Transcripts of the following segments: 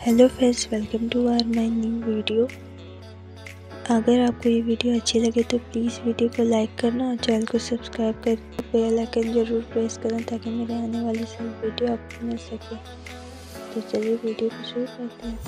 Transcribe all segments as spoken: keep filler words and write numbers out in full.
Hello friends, welcome to our my new video. अगर आपको ये वीडियो अच्छी लगे तो प्लीज़ वीडियो को लाइक करना और चैनल को सब्सक्राइब करके बेल आइकन ज़रूर प्रेस करना ताकि मेरे आने वाली सभी वीडियो आपको मिल सके। तो चलिए वीडियो को शुरू करते हैं।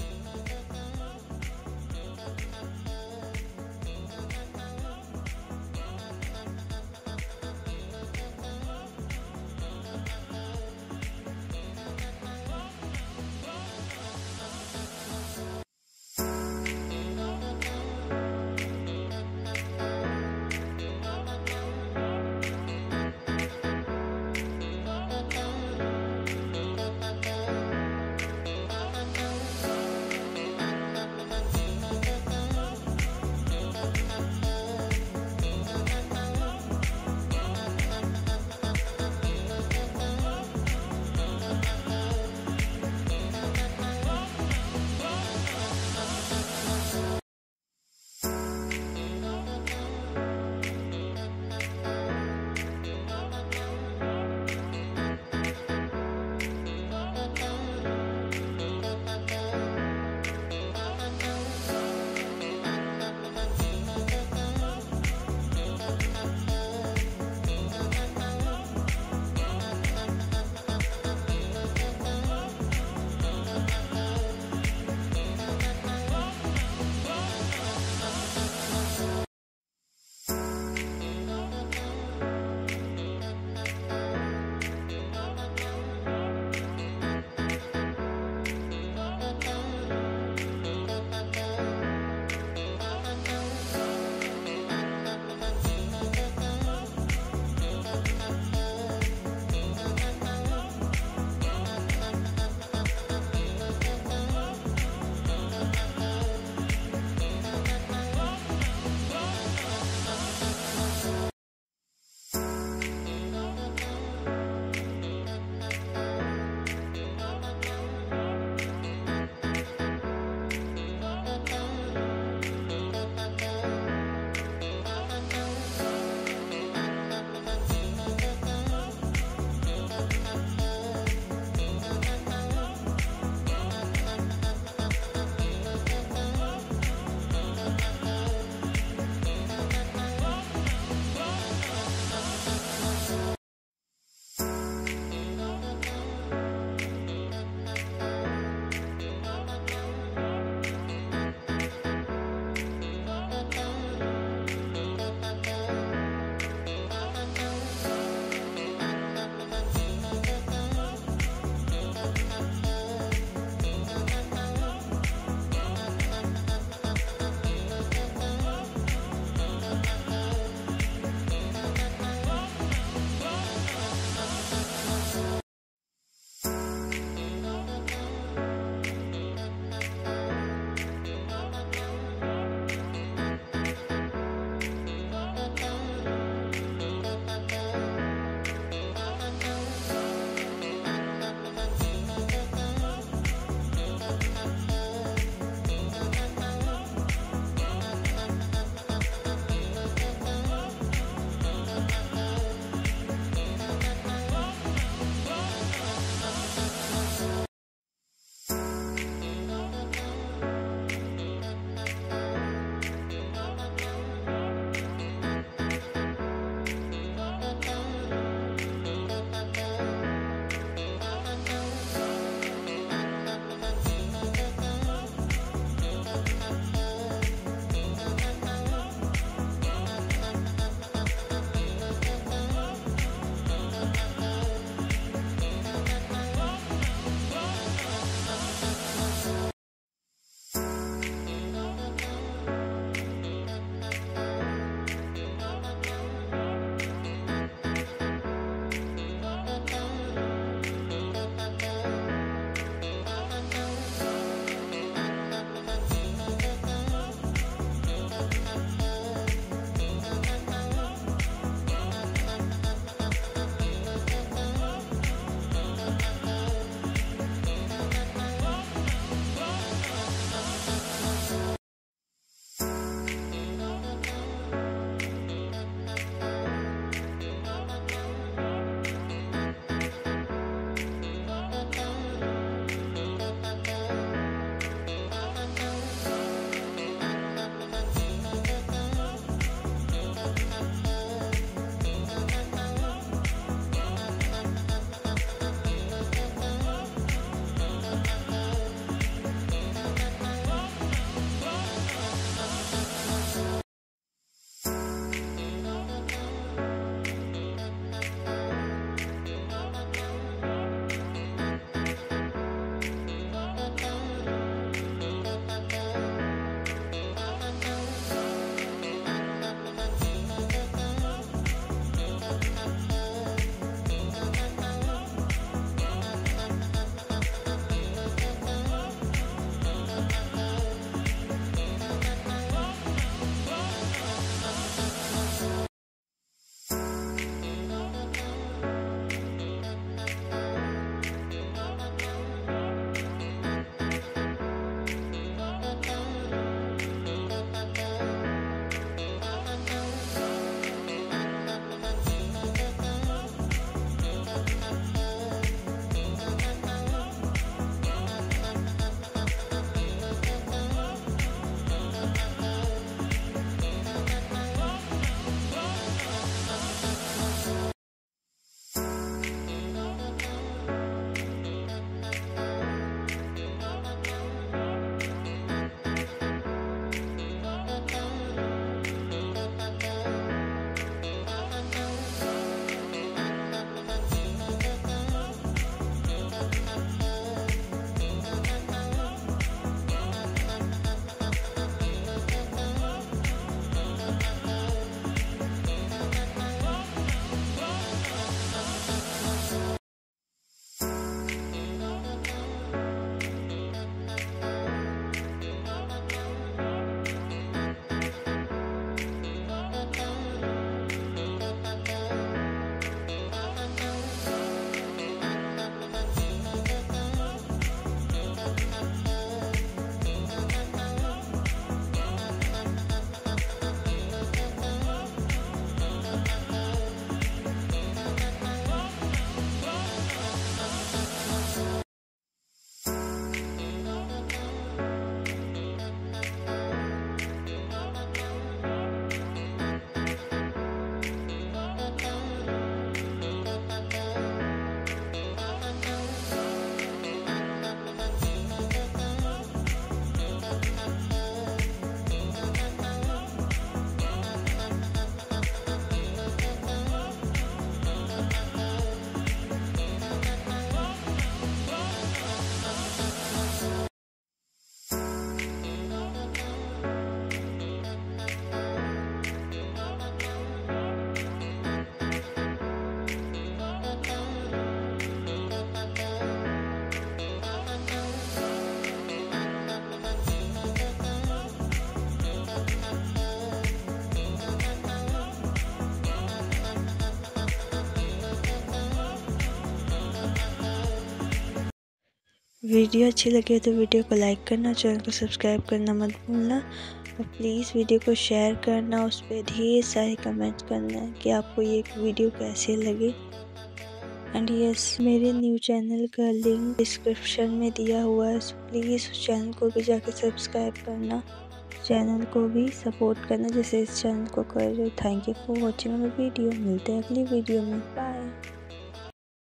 वीडियो अच्छी लगे तो वीडियो को लाइक करना, चैनल को सब्सक्राइब करना मत भूलना और प्लीज़ वीडियो को शेयर करना, उस पर ढेर सारे कमेंट्स करना कि आपको ये वीडियो कैसे लगे। एंड यस, मेरे न्यू चैनल का लिंक डिस्क्रिप्शन में दिया हुआ है, सो प्लीज़ उस चैनल को भी जाके सब्सक्राइब करना, चैनल को भी सपोर्ट करना जैसे इस चैनल को कर रहे हो। Thank you for watching my video. मिलते हैं अगली वीडियो में। बाय।